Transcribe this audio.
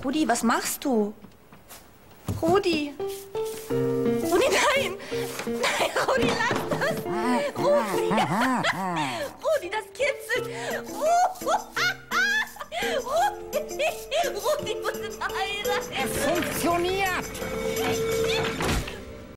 Rudi, was machst du? Rudi! Rudi, nein! Nein, Rudi, lass das! Rudi! Rudi, das kitzelt! Rudi, nein! Es funktioniert!